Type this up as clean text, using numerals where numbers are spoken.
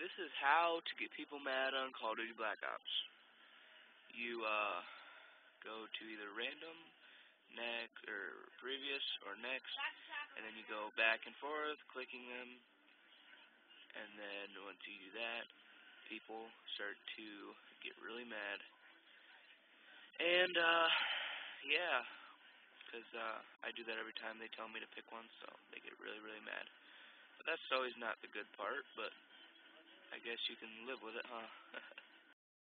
this is how to get people mad on Call of Duty Black Ops. You go to either random, next, or previous, or next, and then you go back and forth, clicking them, and then once you do that, people start to get really mad. And, yeah, because I do that every time they tell me to pick one, so they get really, really mad. But that's always not the good part, but I guess you can live with it, huh?